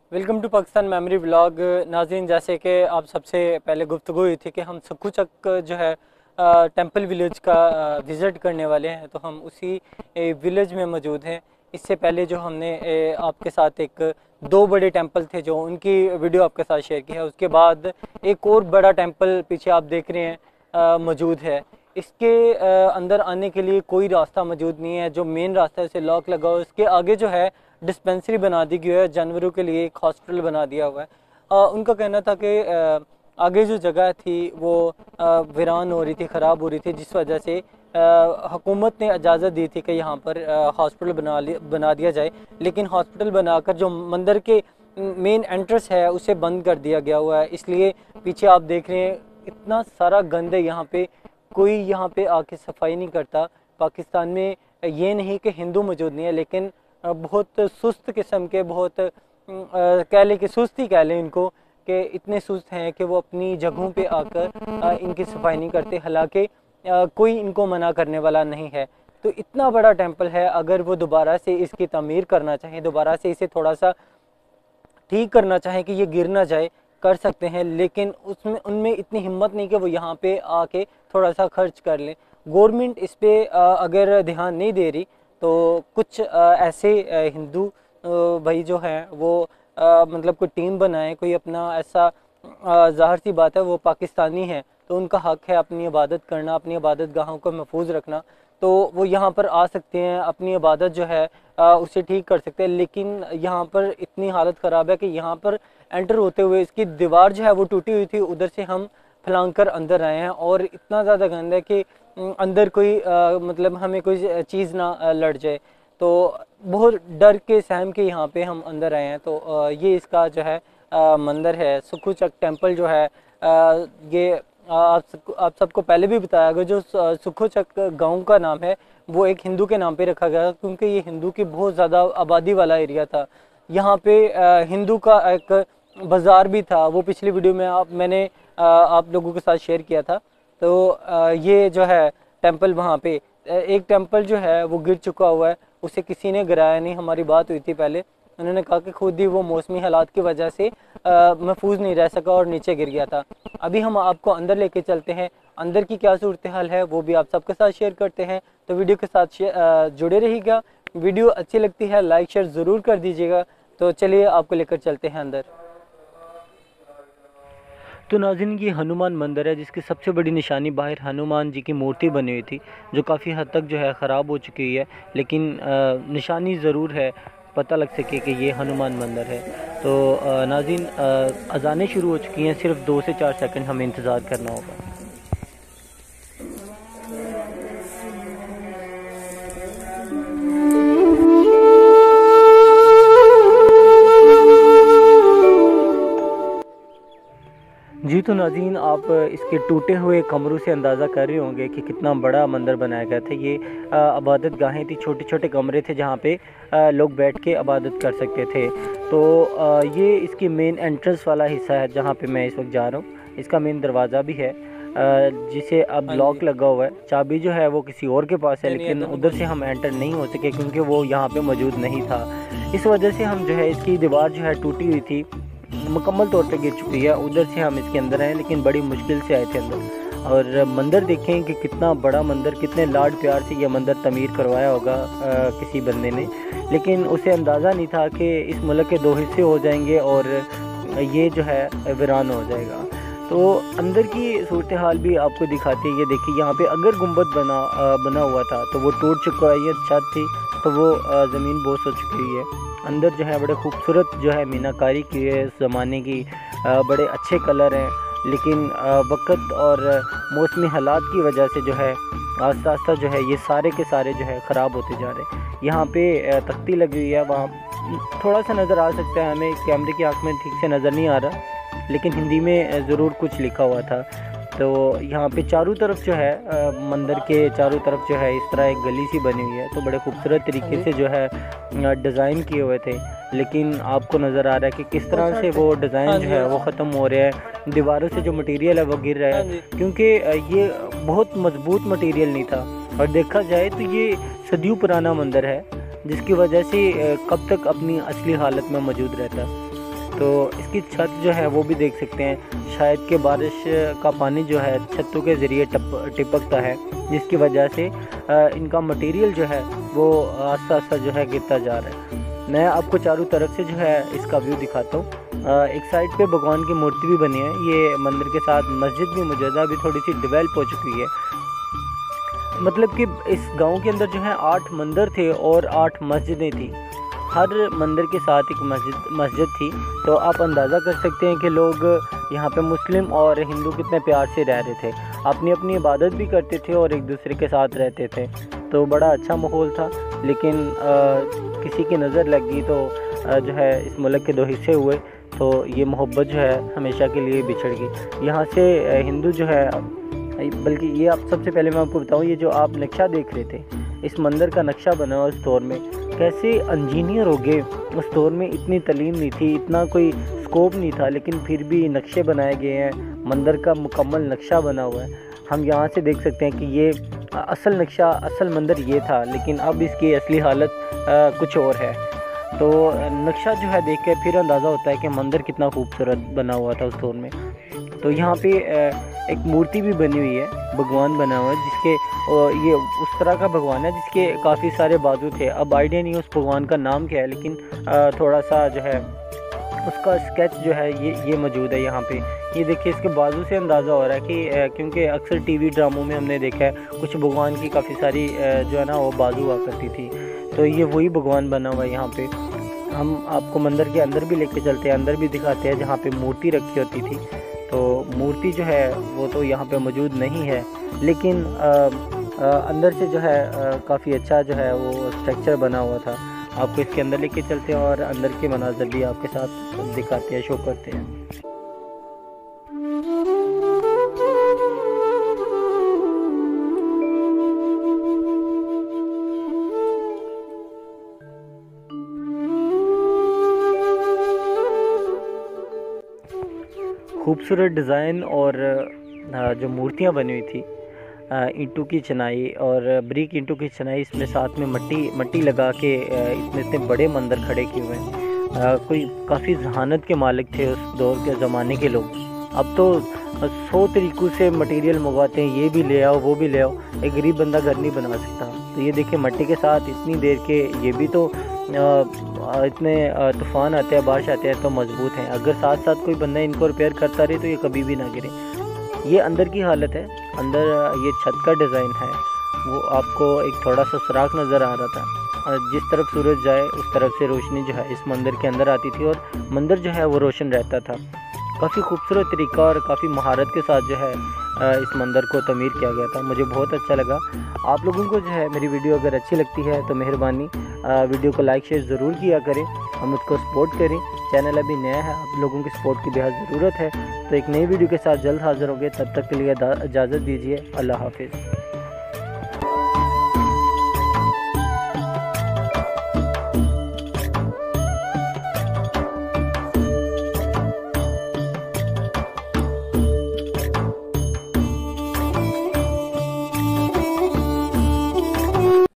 Welcome to Pakistan memory vlog. नाज़रीन, जैसे कि आप सबसे पहले गुफ्तगू हुई थी कि हम सुक्खू चक जो है टेंपल विलेज का विज़िट करने वाले हैं, तो हम उसी विलेज में मौजूद हैं। इससे पहले जो हमने आपके साथ दो बड़े टेंपल थे जो उनकी वीडियो आपके साथ शेयर की है, उसके बाद एक और बड़ा टेंपल पीछे आप देख रहे हैं मौजूद है। इसके अंदर आने के लिए कोई रास्ता मौजूद नहीं है, जो मेन रास्ता है उसे लॉक लगा हुआ है। उसके आगे जो है डिस्पेंसरी बना दी गई है, जानवरों के लिए एक हॉस्पिटल बना दिया हुआ है। उनका कहना था कि आगे जो जगह थी वो वीरान हो रही थी, ख़राब हो रही थी, जिस वजह से हुकूमत ने इजाज़त दी थी कि यहाँ पर हॉस्पिटल बना दिया जाए। लेकिन हॉस्पिटल बनाकर जो मंदिर के मेन एंट्रेंस है उसे बंद कर दिया गया हुआ है। इसलिए पीछे आप देख रहे हैं इतना सारा गंद है यहाँ पे, कोई यहाँ पे आके सफाई नहीं करता। पाकिस्तान में ये नहीं कि हिंदू मौजूद नहीं है, लेकिन बहुत सुस्त किस्म के, बहुत कह लें कि सुस्ती कह लें इनको, कि इतने सुस्त हैं कि वो अपनी जगहों पे आकर इनकी सफाई नहीं करते, हालांकि कोई इनको मना करने वाला नहीं है। तो इतना बड़ा टेंपल है, अगर वो दोबारा से इसकी तमीर करना चाहें, दोबारा से इसे थोड़ा सा ठीक करना चाहें कि ये गिर ना जाए, कर सकते हैं, लेकिन उनमें इतनी हिम्मत नहीं कि वो यहाँ पे आके थोड़ा सा खर्च कर लें। गवर्नमेंट इस पर अगर ध्यान नहीं दे रही तो कुछ ऐसे हिंदू भाई जो हैं वो मतलब कोई टीम बनाएं, कोई अपना ऐसा ज़ाहिर सी बात है वो पाकिस्तानी है तो उनका हक़ है अपनी इबादत करना, अपनी इबादत गाहों को महफूज रखना, तो वो यहाँ पर आ सकते हैं, अपनी इबादत जो है उसे ठीक कर सकते हैं। लेकिन यहाँ पर इतनी हालत ख़राब है कि यहाँ पर एंटर होते हुए इसकी दीवार जो है वो टूटी हुई थी, उधर से हम फलांग कर अंदर आए हैं और इतना ज़्यादा गंद है कि अंदर कोई मतलब हमें कोई चीज़ ना लड़ जाए, तो बहुत डर के सहम के यहाँ पे हम अंदर आए हैं। तो ये इसका जो है मंदिर है सुक्खू चक टेंपल जो है। ये आप सबको पहले भी बताया गया, जो सुक्खू चक गांव का नाम है वो एक हिंदू के नाम पे रखा गया, क्योंकि ये हिंदू की बहुत ज़्यादा आबादी वाला एरिया था। यहाँ पे हिंदू का एक बाज़ार भी था, वो पिछली वीडियो में मैंने आप लोगों के साथ शेयर किया था। तो ये जो है टेंपल, वहाँ पे एक टेंपल जो है वो गिर चुका हुआ है, उसे किसी ने गिराया नहीं। हमारी बात हुई थी पहले, उन्होंने कहा कि खुद ही वो मौसमी हालात की वजह से महफूज नहीं रह सका और नीचे गिर गया था। अभी हम आपको अंदर लेके चलते हैं, अंदर की क्या सूरत हाल है वो भी आप सबके साथ शेयर करते हैं। तो वीडियो के साथ जुड़े रहिएगा। वीडियो अच्छी लगती है लाइक शेयर ज़रूर कर दीजिएगा। तो चलिए आपको लेकर चलते हैं अंदर। तो नाज़रीन, ये हनुमान मंदिर है जिसकी सबसे बड़ी निशानी बाहर हनुमान जी की मूर्ति बनी हुई थी, जो काफ़ी हद तक जो है ख़राब हो चुकी है, लेकिन निशानी ज़रूर है, पता लग सके कि ये हनुमान मंदिर है। तो नाज़रीन, अज़ानें शुरू हो चुकी हैं, सिर्फ 2 से 4 सेकंड हमें इंतज़ार करना होगा। जी तो नाज़रीन, आप इसके टूटे हुए कमरों से अंदाज़ा कर रहे होंगे कि कितना बड़ा मंदिर बनाया गया था। ये इबादत गाहें थी, छोटे छोटे कमरे थे जहाँ पे लोग बैठ के इबादत कर सकते थे। तो ये इसकी मेन एंट्रेंस वाला हिस्सा है जहाँ पे मैं इस वक्त जा रहा हूँ। इसका मेन दरवाज़ा भी है जिसे अब लॉक लगा हुआ है, चाबी जो है वो किसी और के पास है, लेकिन उधर से हम एंटर नहीं हो सके क्योंकि वो यहाँ पर मौजूद नहीं था। इस वजह से हम जो है, इसकी दीवार जो है टूटी हुई थी, मुकम्मल तौर पे गिर चुकी है, उधर से हम इसके अंदर आए, लेकिन बड़ी मुश्किल से आए थे अंदर। और मंदिर देखें कि कितना बड़ा मंदिर, कितने लाड प्यार से यह मंदिर तमीर करवाया होगा किसी बंदे ने, लेकिन उसे अंदाज़ा नहीं था कि इस मुल्क के 2 हिस्से हो जाएंगे और ये जो है वीरान हो जाएगा। तो अंदर की सूरत हाल भी आपको दिखाती है। ये देखिए, यहाँ पे अगर गुंबद बना हुआ था तो वो टूट चुका है, ये छत थी तो वो ज़मीन बोस हो चुकी है। अंदर जो है बड़े खूबसूरत जो है मीनाकारी की है, इस ज़माने की, बड़े अच्छे कलर हैं, लेकिन वक्त और मौसमी हालात की वजह से जो है आस्ता आस्ता जो है ये सारे के सारे जो है ख़राब होते जा रहे हैं। यहाँ पे तख्ती लगी हुई है, वहाँ थोड़ा सा नज़र आ सकता है, हमें कैमरे की आँख में ठीक से नज़र नहीं आ रहा, लेकिन हिंदी में ज़रूर कुछ लिखा हुआ था। तो यहाँ पे चारों तरफ जो है मंदिर के चारों तरफ जो है इस तरह एक गली सी बनी हुई है, तो बड़े खूबसूरत तरीके से जो है डिज़ाइन किए हुए थे, लेकिन आपको नज़र आ रहा है कि किस तरह से वो डिज़ाइन जो है वो ख़त्म हो रहा है, दीवारों से जो मटेरियल है वो गिर रहा है, क्योंकि ये बहुत मजबूत मटेरियल नहीं था। और देखा जाए तो ये सदियों पुराना मंदिर है, जिसकी वजह से कब तक अपनी असली हालत में मौजूद रहता है। तो इसकी छत जो है वो भी देख सकते हैं, शायद कि बारिश का पानी जो है छतों के ज़रिए टिपकता है, जिसकी वजह से इनका मटेरियल जो है वो आस्ता आस्ता जो है गिरता जा रहा है। मैं आपको चारों तरफ से जो है इसका व्यू दिखाता हूँ। एक साइड पे भगवान की मूर्ति भी बनी है, ये मंदिर के साथ मस्जिद भी मौजूद है, अभी थोड़ी सी डेवलप हो चुकी है। मतलब कि इस गांव के अंदर जो है 8 मंदिर थे और 8 मस्जिदें थी, हर मंदिर के साथ एक मस्जिद थी। तो आप अंदाज़ा कर सकते हैं कि लोग यहाँ पे मुस्लिम और हिंदू कितने प्यार से रह रहे थे, अपनी अपनी इबादत भी करते थे और एक दूसरे के साथ रहते थे। तो बड़ा अच्छा माहौल था। लेकिन किसी की नज़र लग गई तो जो है इस मुल्क के 2 हिस्से हुए, तो ये मोहब्बत जो है हमेशा के लिए बिछड़ गई। यहाँ से हिंदू जो है, बल्कि ये आप सबसे पहले मैं आपको बताऊँ, ये जो आप नक्शा देख रहे थे, इस मंदिर का नक्शा बना हुआ उस दौर में, कैसे इंजीनियर हो गए। उस दौर में इतनी तालीम नहीं थी, इतना कोई स्कोप नहीं था, लेकिन फिर भी नक्शे बनाए गए हैं, मंदिर का मुकम्मल नक्शा बना हुआ है। हम यहाँ से देख सकते हैं कि ये असल नक्शा, असल मंदिर ये था, लेकिन अब इसकी असली हालत कुछ और है। तो नक्शा जो है देख के फिर अंदाज़ा होता है कि मंदिर कितना खूबसूरत बना हुआ था उस दौर में। तो यहाँ पे एक मूर्ति भी बनी हुई है, भगवान बना हुआ है, जिसके ये उस तरह का भगवान है जिसके काफ़ी सारे बाजू थे। अब आइडिया नहीं है उस भगवान का नाम क्या है, लेकिन थोड़ा सा जो है उसका स्केच जो है ये मौजूद है यहाँ पे। ये देखिए, इसके बाजू से अंदाज़ा हो रहा है कि क्योंकि अक्सर टीवी ड्रामों में हमने देखा है कुछ भगवान की काफ़ी सारी जो है ना वो बाजू हुआ करती थी, तो ये वही भगवान बना हुआ है यहाँ पे। हम आपको मंदिर के अंदर भी लेके चलते हैं, अंदर भी दिखाते हैं जहाँ पे मूर्ति रखी होती थी। तो मूर्ति जो है वो तो यहाँ पे मौजूद नहीं है, लेकिन अंदर से जो है काफ़ी अच्छा जो है वो स्ट्रक्चर बना हुआ था। आपको इसके अंदर लेके चलते हैं और अंदर के मनाज़र भी आपके साथ दिखाते हैं, शो करते हैं। खूबसूरत डिज़ाइन और जो मूर्तियाँ बनी हुई थी, ईंटों की चिनाई और ब्रिक ईंटों की चिनाई, इसमें साथ में मट्टी लगा के इसमें इतने बड़े मंदिर खड़े किए हुए हैं। कोई काफ़ी जहानत के मालिक थे उस दौर के ज़माने के लोग। अब तो 100 तरीक़ों से मटेरियल मंगवाते हैं, ये भी ले आओ वो भी ले आओ, एक गरीब बंदा घर नहीं बना सकता। तो ये देखिए, मट्टी के साथ इतनी देर के, ये भी तो इतने तूफ़ान आते हैं, बारिश आते हैं तो मजबूत हैं। अगर साथ साथ कोई बंदा इनको रिपेयर करता रहे तो ये कभी भी ना गिरे। ये अंदर की हालत है, अंदर ये छत का डिज़ाइन है, वो आपको एक थोड़ा सा सुराख नज़र आ रहा था। जिस तरफ सूरज जाए उस तरफ से रोशनी जो है इस मंदिर के अंदर आती थी और मंदिर जो है वो रोशन रहता था। काफ़ी खूबसूरत तरीका और काफ़ी महारत के साथ जो है इस मंदिर को तमीर किया गया था। मुझे बहुत अच्छा लगा। आप लोगों को जो है मेरी वीडियो अगर अच्छी लगती है तो मेहरबानी वीडियो को लाइक शेयर ज़रूर किया करें, हम उसको सपोर्ट करें। चैनल अभी नया है, आप लोगों की सपोर्ट की बेहद ज़रूरत है। तो एक नई वीडियो के साथ जल्द हाज़िर होंगे, तब तक के लिए इजाज़त दीजिए। अल्लाह हाफिज़।